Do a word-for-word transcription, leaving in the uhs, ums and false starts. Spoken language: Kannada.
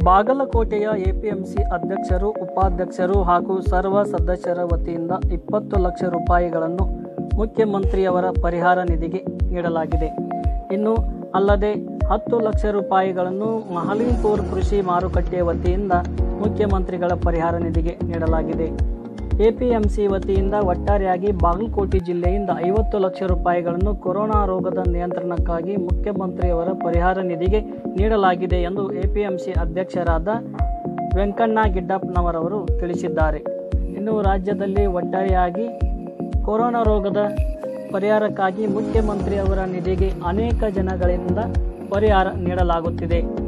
ಬಾಗಲಕೋಟೆಯ ಎಪಿಎಂಸಿ ಅಧ್ಯಕ್ಷರು, ಉಪಾಧ್ಯಕ್ಷರು ಹಾಗೂ ಸರ್ವ ಸದಸ್ಯರ ವತಿಯಿಂದ ಇಪ್ಪತ್ತು ಲಕ್ಷ ರೂಪಾಯಿಗಳನ್ನು ಮುಖ್ಯಮಂತ್ರಿಯವರ ಪರಿಹಾರ ನಿಧಿಗೆ ನೀಡಲಾಗಿದೆ. ಇನ್ನು ಅಲ್ಲದೆ ಹತ್ತು ಲಕ್ಷ ರೂಪಾಯಿಗಳನ್ನು ಮಹಲಿಂಪುರ ಕೃಷಿ ಮಾರುಕಟ್ಟೆ ವತಿಯಿಂದ ಮುಖ್ಯಮಂತ್ರಿಗಳ ಪರಿಹಾರ ನಿಧಿಗೆ ನೀಡಲಾಗಿದೆ. ಎಪಿಎಂಸಿ ವತಿಯಿಂದ ಒಟ್ಟಾರೆಯಾಗಿ ಬಾಗಲಕೋಟೆ ಜಿಲ್ಲೆಯಿಂದ ಐವತ್ತು ಲಕ್ಷ ರೂಪಾಯಿಗಳನ್ನು ಕೊರೋನಾ ರೋಗದ ನಿಯಂತ್ರಣಕ್ಕಾಗಿ ಮುಖ್ಯಮಂತ್ರಿಯವರ ಪರಿಹಾರ ನಿಧಿಗೆ ನೀಡಲಾಗಿದೆ ಎಂದು ಎಪಿಎಂಸಿ ಅಧ್ಯಕ್ಷರಾದ ವೆಂಕಣ್ಣ ಗಿಡ್ಡಪ್ಪನವರವರು ತಿಳಿಸಿದ್ದಾರೆ. ಇನ್ನು ರಾಜ್ಯದಲ್ಲಿ ಒಟ್ಟಾರೆಯಾಗಿ ಕೊರೋನಾ ರೋಗದ ಪರಿಹಾರಕ್ಕಾಗಿ ಮುಖ್ಯಮಂತ್ರಿಯವರ ನಿಧಿಗೆ ಅನೇಕ ಜನಗಳಿಂದ ಪರಿಹಾರ ನೀಡಲಾಗುತ್ತಿದೆ.